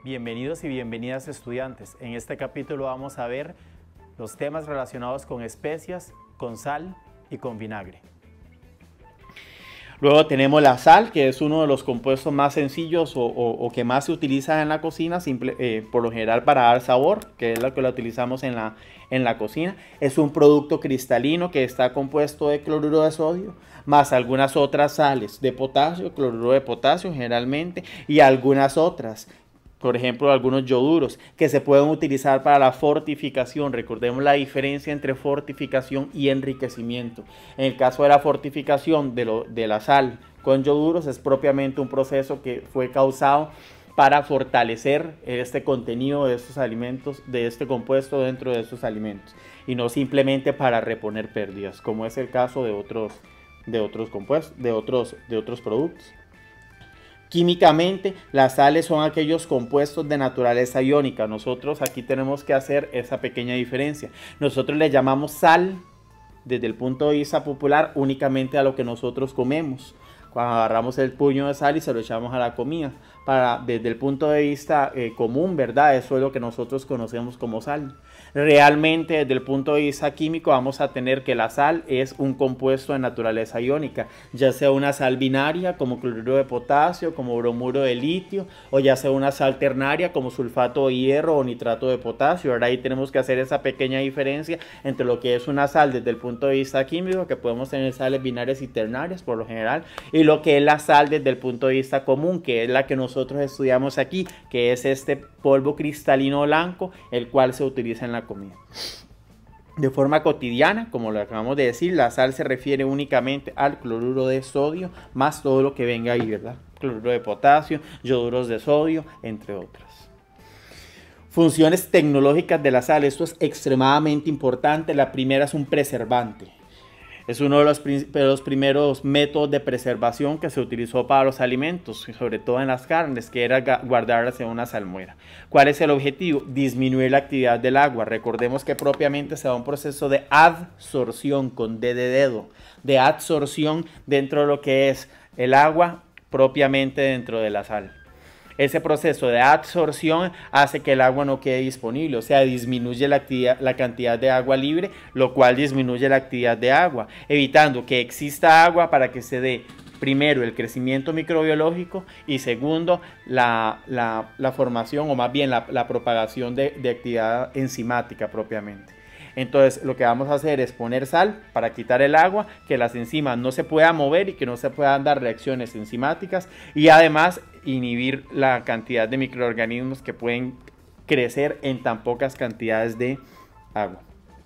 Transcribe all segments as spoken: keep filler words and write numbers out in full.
Bienvenidos y bienvenidas estudiantes. En este capítulo vamos a ver los temas relacionados con especias, con sal y con vinagre. Luego tenemos la sal, que es uno de los compuestos más sencillos o, o, o que más se utiliza en la cocina, simple, eh, por lo general para dar sabor, que es lo que la utilizamos en la, en la cocina. Es un producto cristalino que está compuesto de cloruro de sodio, más algunas otras sales de potasio, cloruro de potasio generalmente, y algunas otras. Por ejemplo, algunos ioduros que se pueden utilizar para la fortificación. Recordemos la diferencia entre fortificación y enriquecimiento. En el caso de la fortificación de, lo, de la sal con ioduros es propiamente un proceso que fue causado para fortalecer este contenido de estos alimentos, de este compuesto dentro de estos alimentos, y no simplemente para reponer pérdidas, como es el caso de otros, de otros compuestos, de otros, de otros productos. Químicamente, las sales son aquellos compuestos de naturaleza iónica. Nosotros aquí tenemos que hacer esa pequeña diferencia. Nosotros le llamamos sal, desde el punto de vista popular, únicamente a lo que nosotros comemos. Cuando agarramos el puño de sal y se lo echamos a la comida. Para, desde el punto de vista eh, común, ¿verdad? Eso es lo que nosotros conocemos como sal. Realmente, desde el punto de vista químico, vamos a tener que la sal es un compuesto de naturaleza iónica, ya sea una sal binaria como cloruro de potasio, como bromuro de litio, o ya sea una sal ternaria como sulfato de hierro o nitrato de potasio. Ahora ahí tenemos que hacer esa pequeña diferencia entre lo que es una sal desde el punto de vista químico, que podemos tener sales binarias y ternarias por lo general, y lo que es la sal desde el punto de vista común, que es la que nosotros estudiamos aquí, que es este polvo cristalino blanco, el cual se utiliza en la comida. De forma cotidiana, como lo acabamos de decir, la sal se refiere únicamente al cloruro de sodio, más todo lo que venga ahí, ¿verdad? Cloruro de potasio, ioduros de sodio, entre otras. Funciones tecnológicas de la sal, esto es extremadamente importante. La primera es un preservante. Es uno de los, de los primeros métodos de preservación que se utilizó para los alimentos, sobre todo en las carnes, que era guardarlas en una salmuera. ¿Cuál es el objetivo? Disminuir la actividad del agua. Recordemos que propiamente se da un proceso de adsorción, con D de dedo, de adsorción dentro de lo que es el agua propiamente dentro de la sal. Ese proceso de adsorción hace que el agua no quede disponible, o sea, disminuye la, actividad, la cantidad de agua libre, lo cual disminuye la actividad de agua, evitando que exista agua para que se dé primero el crecimiento microbiológico y segundo la, la, la formación o más bien la, la propagación de, de actividad enzimática propiamente. Entonces lo que vamos a hacer es poner sal para quitar el agua, que las enzimas no se puedan mover y que no se puedan dar reacciones enzimáticas, y además inhibir la cantidad de microorganismos que pueden crecer en tan pocas cantidades de agua.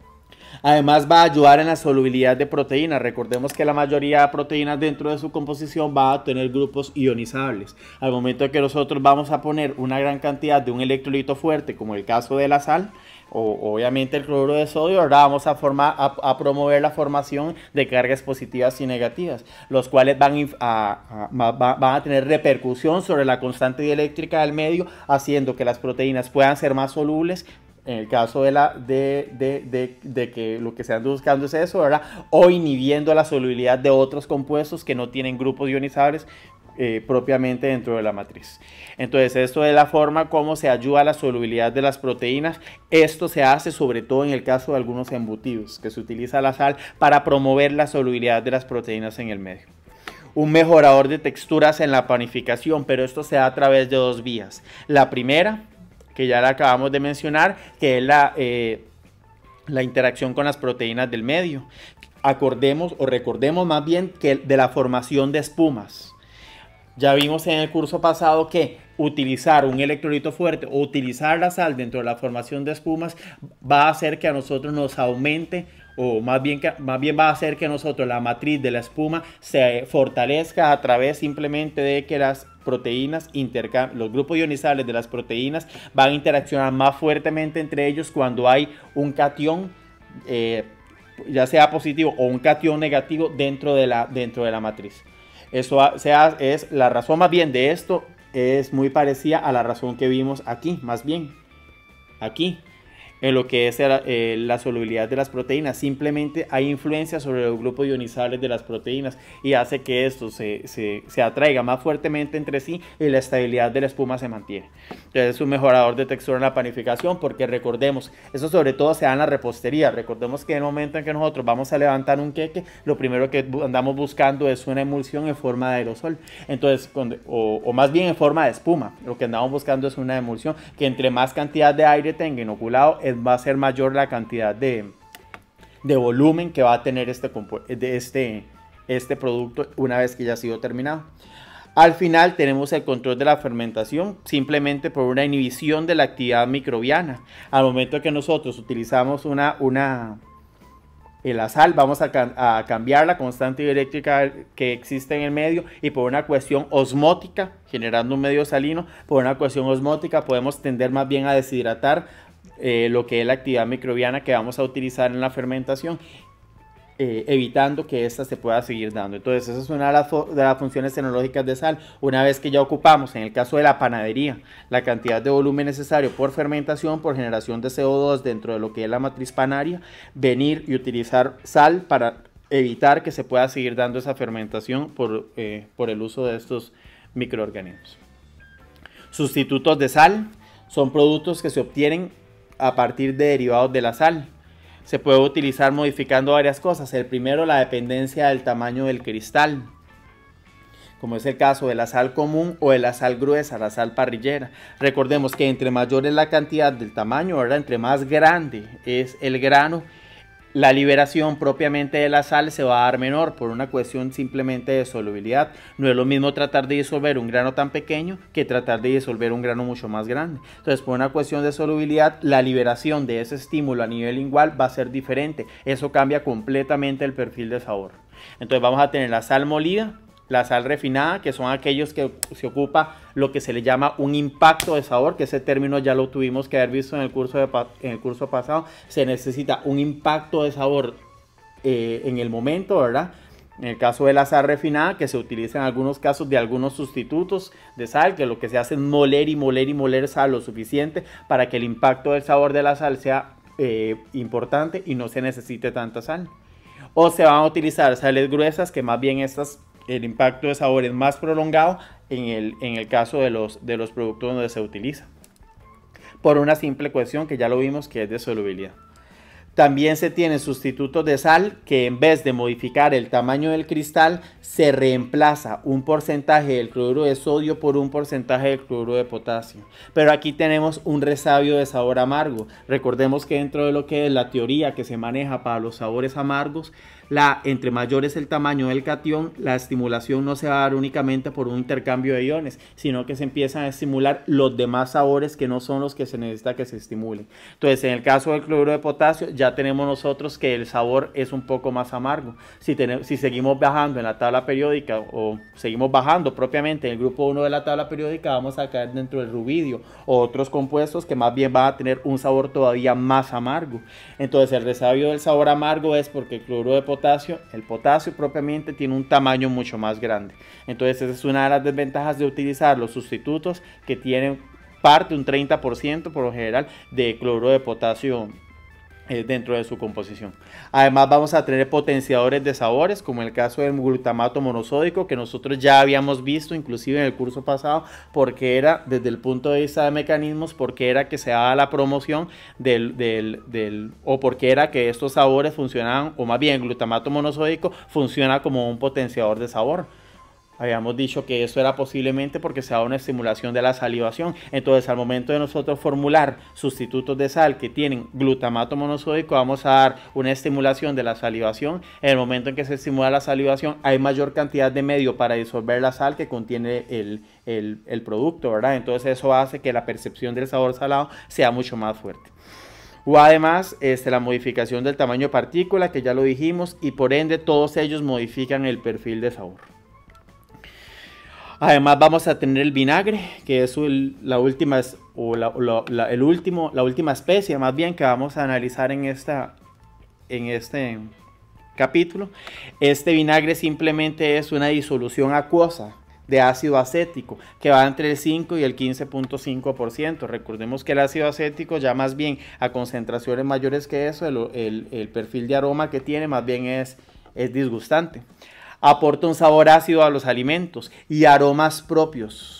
Además va a ayudar en la solubilidad de proteínas. Recordemos que la mayoría de proteínas dentro de su composición va a tener grupos ionizables. Al momento que nosotros vamos a poner una gran cantidad de un electrolito fuerte, como el caso de la sal, o obviamente el cloruro de sodio, ahora vamos a, formar, a, a promover la formación de cargas positivas y negativas, los cuales van a, a, van a tener repercusión sobre la constante dieléctrica del medio, haciendo que las proteínas puedan ser más solubles, en el caso de, la, de, de, de, de que lo que se anda buscando es eso, ¿verdad? O inhibiendo la solubilidad de otros compuestos que no tienen grupos ionizables eh, propiamente dentro de la matriz. Entonces, esto es la forma como se ayuda a la solubilidad de las proteínas. Esto se hace sobre todo en el caso de algunos embutidos, que se utiliza la sal para promover la solubilidad de las proteínas en el medio. Un mejorador de texturas en la panificación, pero esto se da a través de dos vías. La primera, que ya la acabamos de mencionar, que es la, eh, la interacción con las proteínas del medio. Acordemos o recordemos más bien que de la formación de espumas. Ya vimos en el curso pasado que utilizar un electrolito fuerte o utilizar la sal dentro de la formación de espumas va a hacer que a nosotros nos aumente, o más bien, que, más bien va a hacer que nosotros la matriz de la espuma se fortalezca a través simplemente de que las proteínas, los grupos ionizables de las proteínas van a interaccionar más fuertemente entre ellos cuando hay un catión, eh, ya sea positivo o un catión negativo dentro de la, dentro de la matriz. Eso sea, es la razón más bien de esto, es muy parecida a la razón que vimos aquí, más bien aquí. en lo que es el, eh, la solubilidad de las proteínas. Simplemente hay influencia sobre los grupos ionizables de las proteínas y hace que estos se, se, se atraigan más fuertemente entre sí y la estabilidad de la espuma se mantiene. Entonces es un mejorador de textura en la panificación, porque recordemos, eso sobre todo se da en la repostería. Recordemos que en el momento en que nosotros vamos a levantar un queque, lo primero que andamos buscando es una emulsión en forma de aerosol. Entonces, o, o más bien en forma de espuma. Lo que andamos buscando es una emulsión que entre más cantidad de aire tenga inoculado, es, va a ser mayor la cantidad de, de volumen que va a tener este, de este, este producto una vez que ya ha sido terminado. Al final tenemos el control de la fermentación, simplemente por una inhibición de la actividad microbiana. Al momento que nosotros utilizamos una, una, la sal, vamos a, a cambiar la constante eléctrica que existe en el medio, y por una cuestión osmótica, generando un medio salino, por una cuestión osmótica podemos tender más bien a deshidratar eh, lo que es la actividad microbiana que vamos a utilizar en la fermentación. Eh, evitando que ésta se pueda seguir dando. Entonces esa es una de las, de las funciones tecnológicas de sal. Una vez que ya ocupamos, en el caso de la panadería, la cantidad de volumen necesario por fermentación, por generación de C O dos dentro de lo que es la matriz panaria, venir y utilizar sal para evitar que se pueda seguir dando esa fermentación por, eh, por el uso de estos microorganismos. Sustitutos de sal son productos que se obtienen a partir de derivados de la sal. Se puede utilizar modificando varias cosas. El primero, la dependencia del tamaño del cristal, como es el caso de la sal común o de la sal gruesa, la sal parrillera. Recordemos que entre mayor es la cantidad del tamaño, ¿verdad? Entre más grande es el grano, la liberación propiamente de la sal se va a dar menor por una cuestión simplemente de solubilidad. No es lo mismo tratar de disolver un grano tan pequeño que tratar de disolver un grano mucho más grande. Entonces, por una cuestión de solubilidad, la liberación de ese estímulo a nivel igual va a ser diferente. Eso cambia completamente el perfil de sabor. Entonces vamos a tener la sal molida, la sal refinada, que son aquellos que se ocupa lo que se le llama un impacto de sabor, que ese término ya lo tuvimos que haber visto en el curso, de, en el curso pasado. Se necesita un impacto de sabor eh, en el momento, ¿verdad? En el caso de la sal refinada, que se utiliza en algunos casos de algunos sustitutos de sal, que lo que se hace es moler y moler y moler sal lo suficiente para que el impacto del sabor de la sal sea eh, importante y no se necesite tanta sal. O se van a utilizar sales gruesas, que más bien estas, el impacto de sabor es más prolongado en el, en el caso de los, de los productos donde se utiliza, por una simple cuestión que ya lo vimos, que es de solubilidad. También se tienen sustitutos de sal que, en vez de modificar el tamaño del cristal, se reemplaza un porcentaje del cloruro de sodio por un porcentaje del cloruro de potasio. Pero aquí tenemos un resabio de sabor amargo. Recordemos que dentro de lo que es la teoría que se maneja para los sabores amargos, la, entre mayor es el tamaño del catión, la estimulación no se va a dar únicamente por un intercambio de iones, sino que se empiezan a estimular los demás sabores que no son los que se necesita que se estimulen. Entonces, en el caso del cloruro de potasio, ya tenemos nosotros que el sabor es un poco más amargo. Si, tenemos, si seguimos bajando en la tabla periódica, o seguimos bajando propiamente en el grupo uno de la tabla periódica, vamos a caer dentro del rubidio o otros compuestos que más bien van a tener un sabor todavía más amargo. Entonces, el resabio del sabor amargo es porque el cloruro de potasio Potasio, el potasio propiamente tiene un tamaño mucho más grande. Entonces esa es una de las desventajas de utilizar los sustitutos que tienen parte, un treinta por ciento por lo general, de cloruro de potasio eh, dentro de su composición. Además vamos a tener potenciadores de sabores, como el caso del glutamato monosódico, que nosotros ya habíamos visto inclusive en el curso pasado, porque era desde el punto de vista de mecanismos, porque era que se daba la promoción del, del, del o porque era que estos sabores funcionaban, o más bien el glutamato monosódico funciona como un potenciador de sabor. Habíamos dicho que eso era posiblemente porque se da una estimulación de la salivación. Entonces, al momento de nosotros formular sustitutos de sal que tienen glutamato monosódico, vamos a dar una estimulación de la salivación. En el momento en que se estimula la salivación, hay mayor cantidad de medio para disolver la sal que contiene el, el, el producto, ¿verdad? Entonces, eso hace que la percepción del sabor salado sea mucho más fuerte. O además, este, la modificación del tamaño de partícula, que ya lo dijimos, y por ende todos ellos modifican el perfil de sabor. Además vamos a tener el vinagre, que es el, la última o la, la, la, el último, la última especie más bien que vamos a analizar en, esta, en este capítulo. Este vinagre simplemente es una disolución acuosa de ácido acético que va entre el cinco y el quince punto cinco por ciento. Recordemos que el ácido acético, ya más bien a concentraciones mayores que eso, el, el, el perfil de aroma que tiene más bien es, es disgustante. Aporta un sabor ácido a los alimentos y aromas propios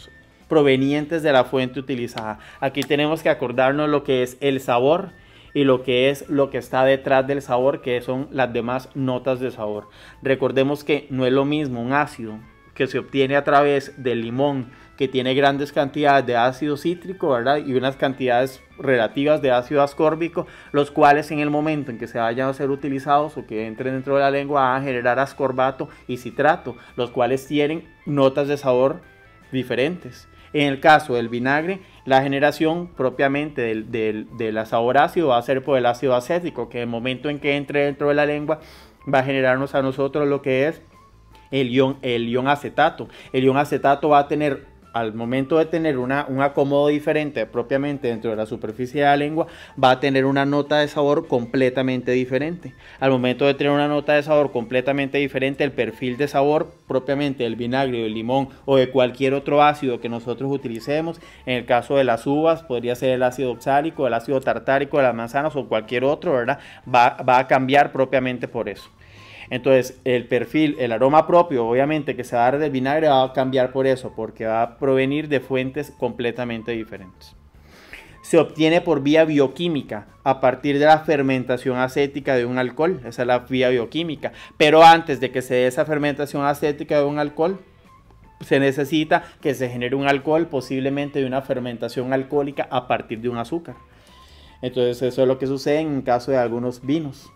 provenientes de la fuente utilizada. Aquí tenemos que acordarnos lo que es el sabor y lo que es lo que está detrás del sabor, que son las demás notas de sabor. Recordemos que no es lo mismo un ácido que se obtiene a través del limón, que tiene grandes cantidades de ácido cítrico, ¿verdad? Y unas cantidades relativas de ácido ascórbico, los cuales en el momento en que se vayan a ser utilizados o que entren dentro de la lengua van a generar ascorbato y citrato, los cuales tienen notas de sabor diferentes. En el caso del vinagre, la generación propiamente del, del, del sabor ácido va a ser por el ácido acético, que en el momento en que entre dentro de la lengua va a generarnos a nosotros lo que es el ion, el ion acetato. El ion acetato va a tener, al momento de tener una, un acomodo diferente propiamente dentro de la superficie de la lengua, va a tener una nota de sabor completamente diferente. Al momento de tener una nota de sabor completamente diferente, el perfil de sabor propiamente del vinagre, del limón o de cualquier otro ácido que nosotros utilicemos, en el caso de las uvas podría ser el ácido oxálico, el ácido tartárico de las manzanas o cualquier otro, ¿verdad? Va, va a cambiar propiamente por eso. Entonces el perfil, el aroma propio obviamente que se va a dar del vinagre va a cambiar por eso, porque va a provenir de fuentes completamente diferentes. Se obtiene por vía bioquímica a partir de la fermentación acética de un alcohol, esa es la vía bioquímica, pero antes de que se dé esa fermentación acética de un alcohol, se necesita que se genere un alcohol, posiblemente de una fermentación alcohólica a partir de un azúcar. Entonces eso es lo que sucede en el caso de algunos vinos,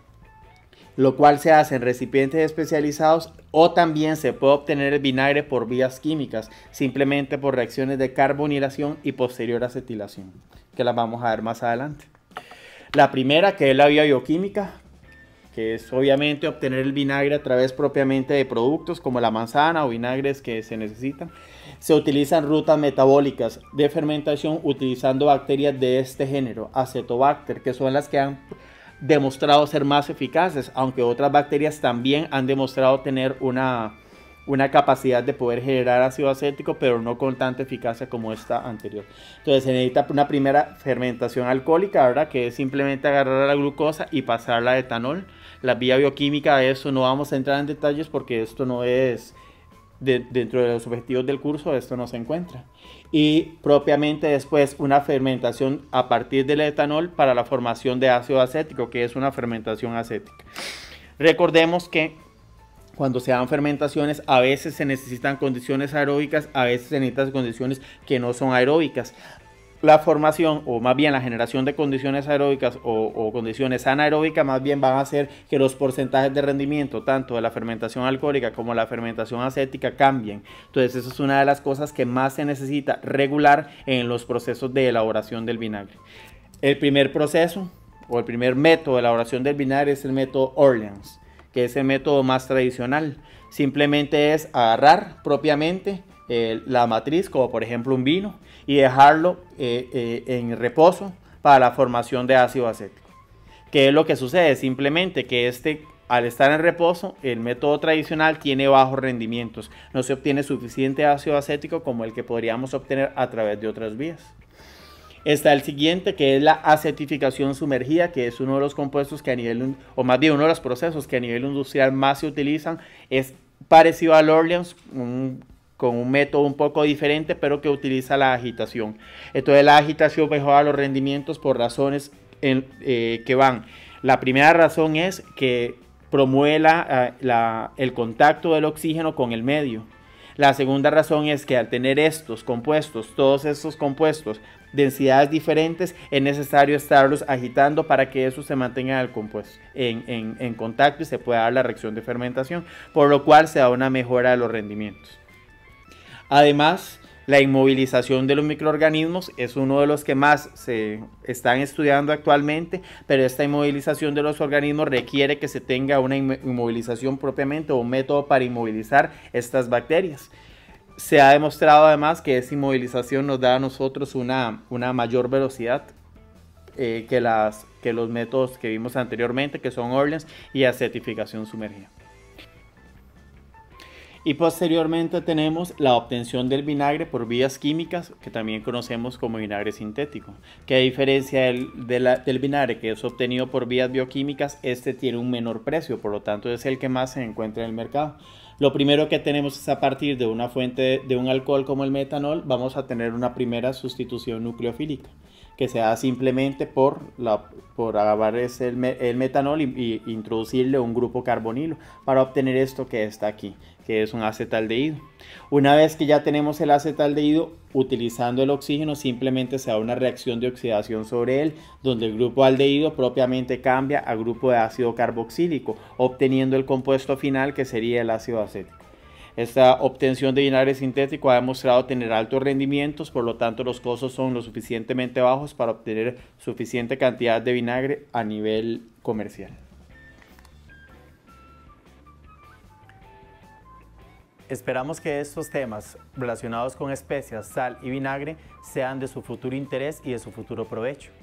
lo cual se hace en recipientes especializados, o también se puede obtener el vinagre por vías químicas, simplemente por reacciones de carbonilación y posterior acetilación, que las vamos a ver más adelante. La primera, que es la vía bioquímica, que es obviamente obtener el vinagre a través propiamente de productos como la manzana o vinagres que se necesitan. Se utilizan rutas metabólicas de fermentación utilizando bacterias de este género, Acetobacter, que son las que han demostrado ser más eficaces, aunque otras bacterias también han demostrado tener una, una capacidad de poder generar ácido acético, pero no con tanta eficacia como esta anterior. Entonces se necesita una primera fermentación alcohólica, ¿verdad? Que es simplemente agarrar la glucosa y pasarla a etanol. La vía bioquímica de eso no vamos a entrar en detalles porque esto no es, de, dentro de los objetivos del curso, esto no se encuentra. Y propiamente después una fermentación a partir del etanol para la formación de ácido acético, que es una fermentación acética. Recordemos que cuando se dan fermentaciones a veces se necesitan condiciones aeróbicas, a veces se necesitan condiciones que no son aeróbicas. La formación, o más bien la generación de condiciones aeróbicas o, o condiciones anaeróbicas, más bien van a hacer que los porcentajes de rendimiento tanto de la fermentación alcohólica como la fermentación acética cambien. Entonces eso es una de las cosas que más se necesita regular en los procesos de elaboración del vinagre. El primer proceso o el primer método de elaboración del vinagre es el método Orleans, que es el método más tradicional. Simplemente es agarrar propiamente eh, la matriz, como por ejemplo un vino, y dejarlo eh, eh, en reposo para la formación de ácido acético. ¿Qué es lo que sucede? Simplemente que este, al estar en reposo, el método tradicional tiene bajos rendimientos. No se obtiene suficiente ácido acético como el que podríamos obtener a través de otras vías. Está el siguiente, que es la acetificación sumergida, que es uno de los compuestos que a nivel, o más bien uno de los procesos que a nivel industrial más se utilizan. Es parecido al Orleans, un con un método un poco diferente, pero que utiliza la agitación. Entonces la agitación mejora los rendimientos por razones en, eh, que van. La primera razón es que promueve la, la, el contacto del oxígeno con el medio. La segunda razón es que al tener estos compuestos, todos estos compuestos, densidades diferentes, es necesario estarlos agitando para que eso se mantenga el compuesto en, en, en contacto y se pueda dar la reacción de fermentación, por lo cual se da una mejora de los rendimientos. Además, la inmovilización de los microorganismos es uno de los que más se están estudiando actualmente, pero esta inmovilización de los organismos requiere que se tenga una inmovilización propiamente o un método para inmovilizar estas bacterias. Se ha demostrado además que esa inmovilización nos da a nosotros una, una mayor velocidad eh, que, las, que los métodos que vimos anteriormente, que son Orleans y acetificación sumergida. Y posteriormente tenemos la obtención del vinagre por vías químicas, que también conocemos como vinagre sintético, que a diferencia del, de la, del vinagre que es obtenido por vías bioquímicas, este tiene un menor precio, por lo tanto es el que más se encuentra en el mercado. Lo primero que tenemos es a partir de una fuente de un alcohol como el metanol, vamos a tener una primera sustitución nucleofílica, que se da simplemente por, la, por agarrar ese, el, el metanol y, y introducirle un grupo carbonilo para obtener esto que está aquí, que es un acetaldehído. Una vez que ya tenemos el acetaldehído, utilizando el oxígeno simplemente se da una reacción de oxidación sobre él, donde el grupo aldehído propiamente cambia a grupo de ácido carboxílico, obteniendo el compuesto final que sería el ácido acético. Esta obtención de vinagre sintético ha demostrado tener altos rendimientos, por lo tanto los costos son lo suficientemente bajos para obtener suficiente cantidad de vinagre a nivel comercial. Esperamos que estos temas relacionados con especias, sal y vinagre sean de su futuro interés y de su futuro provecho.